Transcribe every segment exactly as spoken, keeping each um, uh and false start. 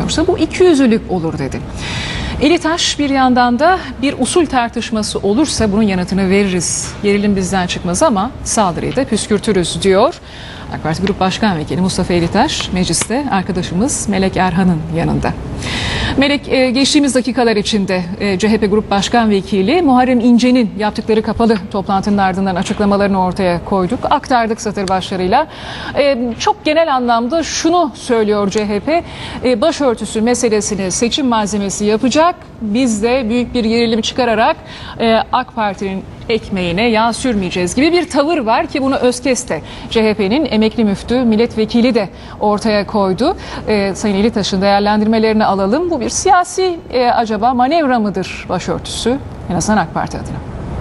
uygulanıyorsa bu ikiyüzlülük olur dedi. Elitaş bir yandan da bir usul tartışması olursa bunun yanıtını veririz. Gerilim bizden çıkmaz ama saldırıyı da püskürtürüz diyor. AK Parti Grup Başkan Vekili Mustafa Elitaş mecliste arkadaşımız Melek Erhan'ın yanında. Melek, geçtiğimiz dakikalar içinde C H P Grup Başkan Vekili Muharrem İnce'nin yaptıkları kapalı toplantının ardından açıklamalarını ortaya koyduk. Aktardık satır başlarıyla. Çok genel anlamda şunu söylüyor C H P, başörtüsü meselesini seçim malzemesi yapacak. Biz de büyük bir gerilim çıkararak AK Parti'nin ekmeğine yağ sürmeyeceğiz gibi bir tavır var ki bunu Özkes de C H P'nin emekli müftü milletvekili de ortaya koydu. Ee, Sayın Elitaş'ın değerlendirmelerini alalım. Bu bir siyasi e, acaba manevra mıdır başörtüsü? En azından AK Parti adına.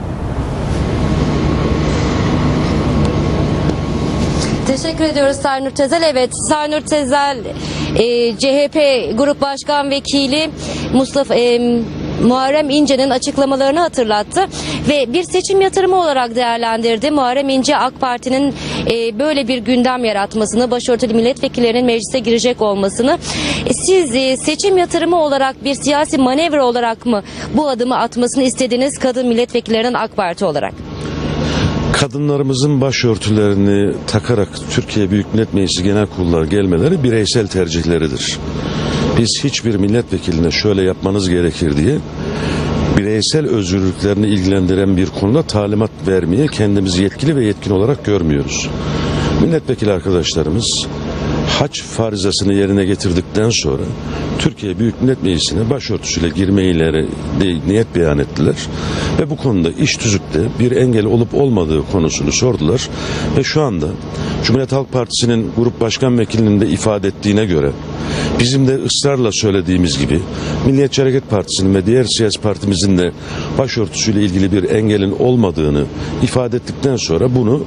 Teşekkür ediyoruz Sarnur Tezel. Evet, Sarnur Tezel e, C H P Grup Başkan Vekili Mustafa e, Muharrem İnce'nin açıklamalarını hatırlattı ve bir seçim yatırımı olarak değerlendirdi. Muharrem İnce AK Parti'nin e, böyle bir gündem yaratmasını, başörtülü milletvekillerinin meclise girecek olmasını. E, siz e, seçim yatırımı olarak bir siyasi manevra olarak mı bu adımı atmasını istediğiniz kadın milletvekillerinin AK Parti olarak? Kadınlarımızın başörtülerini takarak Türkiye Büyük Millet Meclisi Genel Kurulu'na gelmeleri bireysel tercihleridir. Biz hiçbir milletvekiline şöyle yapmanız gerekir diye bireysel özgürlüklerini ilgilendiren bir konuda talimat vermeye kendimizi yetkili ve yetkin olarak görmüyoruz. Milletvekili arkadaşlarımız hac farizasını yerine getirdikten sonra Türkiye Büyük Millet Meclisi'ne başörtüsüyle girmeyileri niyet beyan ettiler ve bu konuda iş tüzükte bir engel olup olmadığı konusunu sordular ve şu anda Cumhuriyet Halk Partisi'nin Grup Başkan Vekilinin de ifade ettiğine göre bizim de ısrarla söylediğimiz gibi Milliyetçi Hareket Partisi'nin ve diğer siyasi partimizin de başörtüsüyle ilgili bir engelin olmadığını ifade ettikten sonra bunu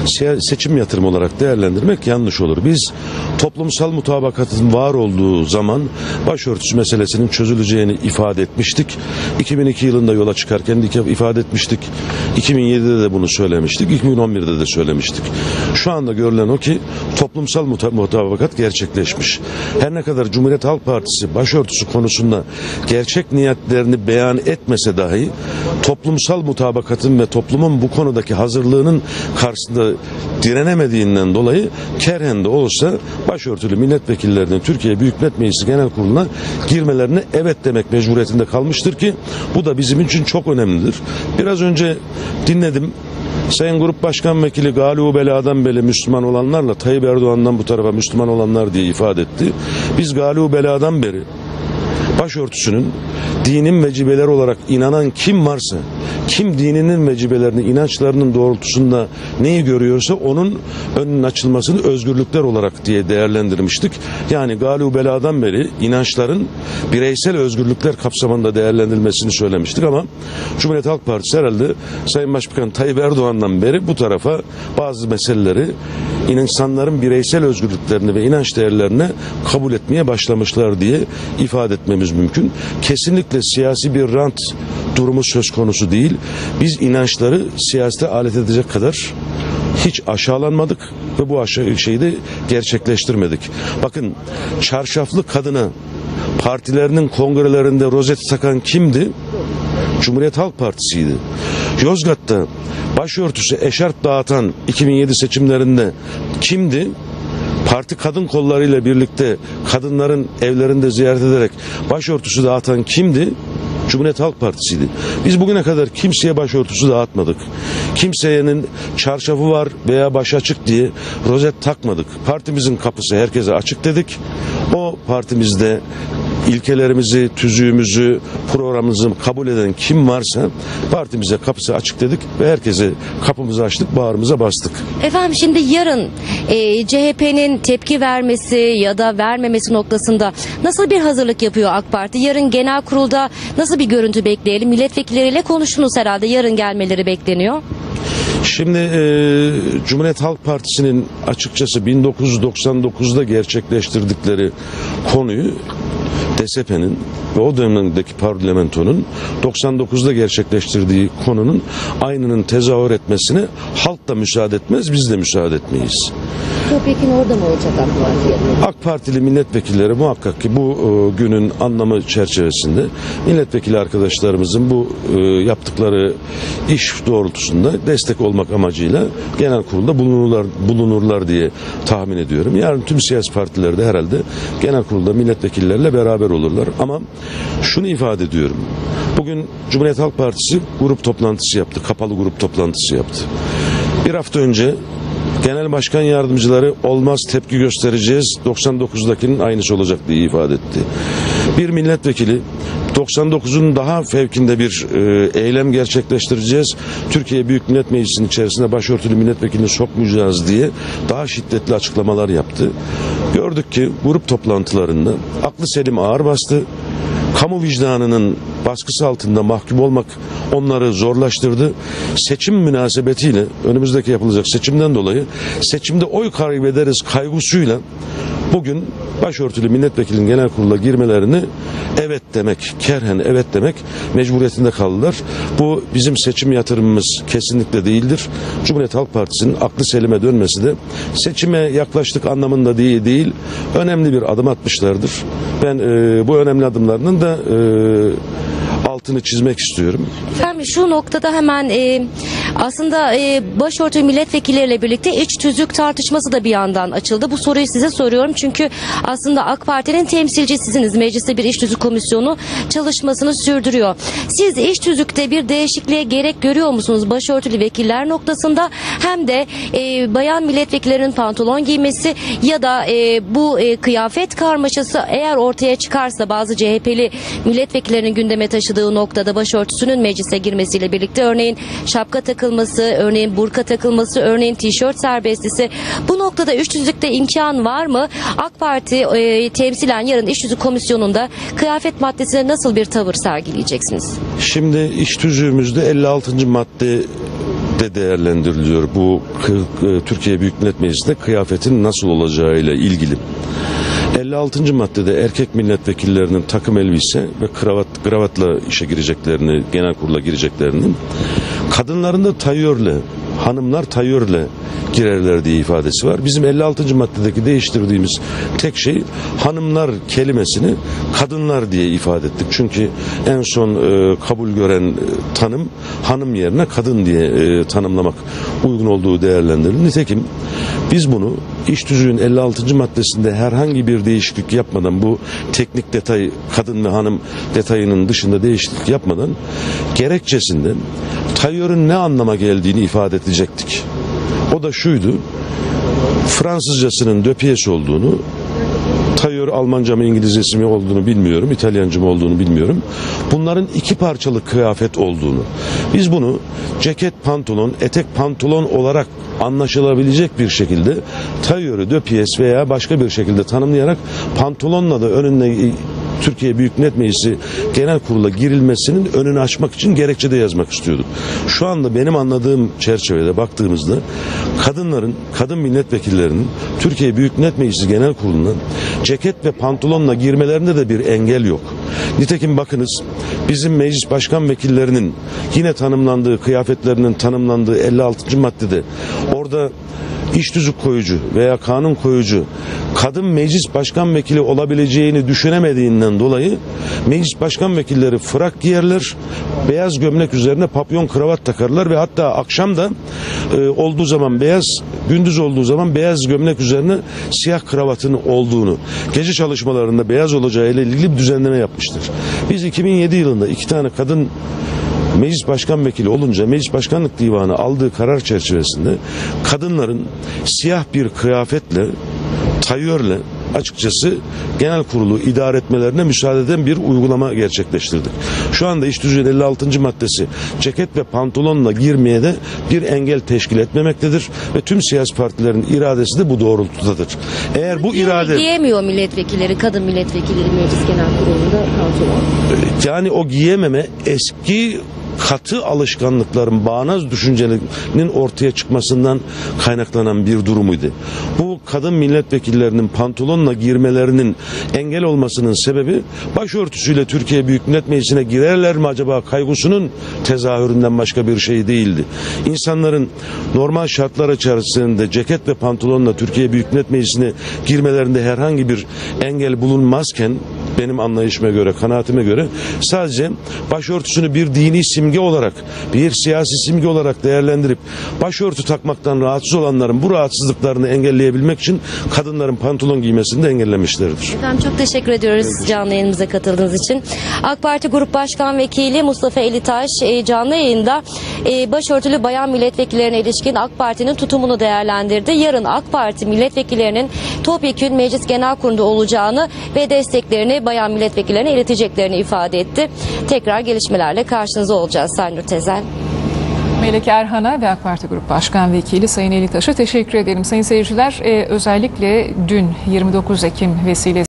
seçim yatırımı olarak değerlendirmek yanlış olur. Biz toplumsal mutabakatın var olduğu zaman başörtüsü meselesinin çözüleceğini ifade etmiştik. iki bin iki yılında yola çıkarken de ifade etmiştik. iki bin yedide de bunu söylemiştik. iki bin on birde de söylemiştik. Şu anda görülen o ki toplumsal mutabakat gerçekleşmiş. Her ne kadar Cumhuriyet Halk Partisi başörtüsü konusunda gerçek niyetlerini beyan etmese dahi toplumsal mutabakatın ve toplumun bu konudaki hazırlığının karşısında direnemediğinden dolayı kerhen de olsa başörtülü milletvekillerinin Türkiye Büyük Millet Meclisi Genel Kurulu'na girmelerine evet demek mecburiyetinde kalmıştır ki bu da bizim için çok önemlidir. Biraz önce dinledim. Sayın Grup Başkan Vekili Galu Bela'dan beri Müslüman olanlarla Tayyip Erdoğan'dan bu tarafa Müslüman olanlar diye ifade etti. Biz Galu Bela'dan beri başörtüsünün dinin vecibeleri olarak inanan kim varsa, kim dininin vecibelerini, inançlarının doğrultusunda neyi görüyorsa onun önünün açılmasını özgürlükler olarak diye değerlendirmiştik. Yani Galu Bela'dan beri inançların bireysel özgürlükler kapsamında değerlendirilmesini söylemiştik ama Cumhuriyet Halk Partisi herhalde Sayın Başbakan Tayyip Erdoğan'dan beri bu tarafa bazı meseleleri insanların bireysel özgürlüklerini ve inanç değerlerini kabul etmeye başlamışlar diye ifade etmemiz mümkün. Kesinlikle siyasi bir rant durumu söz konusu değil. Biz inançları siyasete alet edecek kadar hiç aşağılanmadık ve bu aşağı şeyi de gerçekleştirmedik. Bakın, çarşaflı kadına partilerinin kongrelerinde rozeti takan kimdi? Cumhuriyet Halk Partisi'ydi. Yozgat'ta başörtüsü eşarp dağıtan iki bin yedi seçimlerinde kimdi? Parti kadın kollarıyla birlikte kadınların evlerinde ziyaret ederek başörtüsü dağıtan kimdi? Cumhuriyet Halk Partisi'ydi. Biz bugüne kadar kimseye başörtüsü dağıtmadık. Kimsenin çarşafı var veya baş açık diye rozet takmadık. Partimizin kapısı herkese açık dedik. O partimizde ilkelerimizi, tüzüğümüzü, programımızı kabul eden kim varsa partimize kapısı açık dedik ve herkese kapımızı açtık, bağrımıza bastık. Efendim, şimdi yarın e, C H P'nin tepki vermesi ya da vermemesi noktasında nasıl bir hazırlık yapıyor AK Parti? Yarın genel kurulda nasıl bir görüntü bekleyelim? Milletvekilleriyle konuştunuz herhalde, yarın gelmeleri bekleniyor. Şimdi e, Cumhuriyet Halk Partisi'nin açıkçası bin dokuz yüz doksan dokuzda gerçekleştirdikleri konuyu D S P'nin ve o dönemdeki parlamentonun doksan dokuzda gerçekleştirdiği konunun aynının tezahür etmesine halk da müsaade etmez, biz de müsaade etmeyiz. Mikrop Ekin orada mı olacak AK Parti'ye? AK Partili milletvekilleri muhakkak ki bu e, günün anlamı çerçevesinde milletvekili arkadaşlarımızın bu e, yaptıkları iş doğrultusunda destek olmak amacıyla genel kurulda bulunurlar, bulunurlar diye tahmin ediyorum. Yarın tüm siyasi partiler de herhalde genel kurulda milletvekillerle beraber olurlar. Ama şunu ifade ediyorum. Bugün Cumhuriyet Halk Partisi grup toplantısı yaptı. Kapalı grup toplantısı yaptı. Bir hafta önce Genel Başkan Yardımcıları olmaz tepki göstereceğiz, doksan dokuzdakinin aynısı olacak diye ifade etti. Bir milletvekili doksan dokuzun daha fevkinde bir e, eylem gerçekleştireceğiz. Türkiye Büyük Millet Meclisi'nin içerisine başörtülü milletvekilini sokmayacağız diye daha şiddetli açıklamalar yaptı. Gördük ki grup toplantılarında aklı selim ağır bastı. Kamu vicdanının baskısı altında mahkum olmak onları zorlaştırdı. Seçim münasebetiyle önümüzdeki yapılacak seçimden dolayı seçimde oy kaybederiz kaygısıyla bugün başörtülü milletvekilinin genel kurula girmelerini evet demek, kerhen evet demek mecburiyetinde kaldılar. Bu bizim seçim yatırımımız kesinlikle değildir. Cumhuriyet Halk Partisi'nin aklı selime dönmesi de seçime yaklaştık anlamında değil, değil önemli bir adım atmışlardır. Ben e, bu önemli adımlarının da e, altını çizmek istiyorum. Efendim şu noktada hemen e, aslında e, başörtülü milletvekilleriyle birlikte iç tüzük tartışması da bir yandan açıldı. Bu soruyu size soruyorum çünkü aslında AK Parti'nin temsilcisisiniz. Mecliste bir iç tüzük komisyonu çalışmasını sürdürüyor. Siz iç tüzükte bir değişikliğe gerek görüyor musunuz başörtülü vekiller noktasında hem de e, bayan milletvekillerinin pantolon giymesi ya da e, bu e, kıyafet karmaşası eğer ortaya çıkarsa bazı C H P'li milletvekillerinin gündeme taşıdığı noktada başörtüsünün meclise girmesiyle birlikte örneğin şapka takılması, örneğin burka takılması, örneğin tişört serbestisi bu noktada iç tüzükte imkan var mı? AK Parti e, temsilen yarın iç tüzük komisyonunda kıyafet maddesine nasıl bir tavır sergileyeceksiniz? Şimdi iç tüzüğümüzde elli altıncı madde de değerlendiriliyor. Bu Türkiye Büyük Millet Meclisi'nde kıyafetin nasıl olacağıyla ilgili. elli altıncı maddede erkek milletvekillerinin takım elbise ve kravat kravatla işe gireceklerini, genel kurula gireceklerini, kadınların da tayörle, hanımlar tayörle girerler diye ifadesi var. Bizim elli altıncı maddedeki değiştirdiğimiz tek şey hanımlar kelimesini kadınlar diye ifade ettik. Çünkü en son e, kabul gören e, tanım hanım yerine kadın diye e, tanımlamak uygun olduğu değerlendirilir. Nitekim biz bunu iç tüzüğün elli altıncı maddesinde herhangi bir değişiklik yapmadan bu teknik detay kadın ve hanım detayının dışında değişiklik yapmadan gerekçesinde tayörün ne anlama geldiğini ifade edecektik. O da şuydu, Fransızcasının döpiyes olduğunu, tayör Almanca mı İngilizcesi mi olduğunu bilmiyorum, İtalyanca mı olduğunu bilmiyorum. Bunların iki parçalı kıyafet olduğunu, biz bunu ceket pantolon, etek pantolon olarak anlaşılabilecek bir şekilde tayörü döpiyes veya başka bir şekilde tanımlayarak pantolonla da önüne Türkiye Büyük Millet Meclisi Genel Kurulu'na girilmesinin önünü açmak için gerekçede yazmak istiyorduk. Şu anda benim anladığım çerçevede baktığımızda kadınların, kadın milletvekillerinin Türkiye Büyük Millet Meclisi Genel Kurulu'na ceket ve pantolonla girmelerinde de bir engel yok. Nitekim bakınız bizim meclis başkan vekillerinin yine tanımlandığı, kıyafetlerinin tanımlandığı elli altıncı maddede orada iç tüzük koyucu veya kanun koyucu kadın meclis başkan vekili olabileceğini düşünemediğinden dolayı meclis başkan vekilleri frak giyerler, beyaz gömlek üzerine papyon kravat takarlar ve hatta akşam da e, olduğu zaman beyaz, gündüz olduğu zaman beyaz gömlek üzerine siyah kravatın olduğunu, gece çalışmalarında beyaz olacağı ile ilgili bir düzenleme yapmıştır. Biz iki bin yedi yılında iki tane kadın meclis başkan vekili olunca Meclis Başkanlık Divanı aldığı karar çerçevesinde kadınların siyah bir kıyafetle, tayörle açıkçası genel kurulu idare etmelerine müsaade eden bir uygulama gerçekleştirdik. Şu anda iç tüzüğün elli altıncı maddesi ceket ve pantolonla girmeye de bir engel teşkil etmemektedir ve tüm siyasi partilerin iradesi de bu doğrultudadır. Eğer bu irade... Giyemiyor milletvekilleri, kadın milletvekilleri Meclis Genel Kurulu'nda pantolon. Yani o giyememe eski katı alışkanlıkların, bağnaz düşüncenin ortaya çıkmasından kaynaklanan bir durumuydu. Bu bu kadın milletvekillerinin pantolonla girmelerinin engel olmasının sebebi başörtüsüyle Türkiye Büyük Millet Meclisi'ne girerler mi acaba kaygısının tezahüründen başka bir şey değildi. İnsanların normal şartlar içerisinde ceket ve pantolonla Türkiye Büyük Millet Meclisi'ne girmelerinde herhangi bir engel bulunmazken benim anlayışıma göre, kanaatime göre sadece başörtüsünü bir dini simge olarak, bir siyasi simge olarak değerlendirip başörtü takmaktan rahatsız olanların bu rahatsızlıklarını engelleyebilmek için kadınların pantolon giymesini de engellemişlerdir. Efendim çok teşekkür ediyoruz canlı yayınımıza katıldığınız için. AK Parti Grup Başkan Vekili Mustafa Elitaş e, canlı yayında e, başörtülü bayan milletvekillerine ilişkin AK Parti'nin tutumunu değerlendirdi. Yarın AK Parti milletvekillerinin topyekün Meclis Genel Kurulu'nda olacağını ve desteklerini bayan milletvekillerine ileteceklerini ifade etti. Tekrar gelişmelerle karşınızda olacağız. Sayın Nur Tezel. Melek Erhan'a ve AK Parti Grup Başkan Vekili Sayın Elitaş'a teşekkür ederim. Sayın seyirciler, e, özellikle dün yirmi dokuz Ekim vesilesiyle